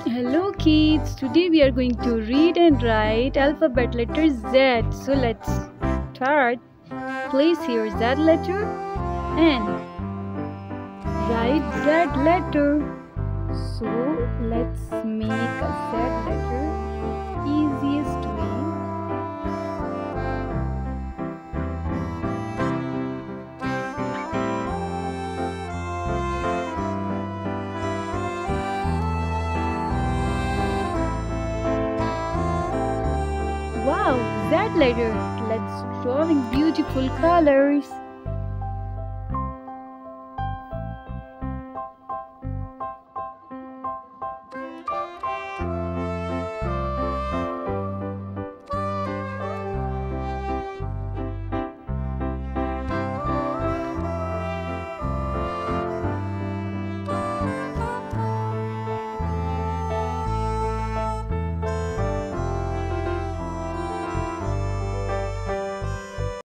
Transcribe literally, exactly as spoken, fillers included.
Hello kids, today we are going to read and write alphabet letter Z. So let's start. Place here Z letter and write Z letter. So let's make a Z letter easiest way. Wow, Z letter. Let's drawing beautiful colors.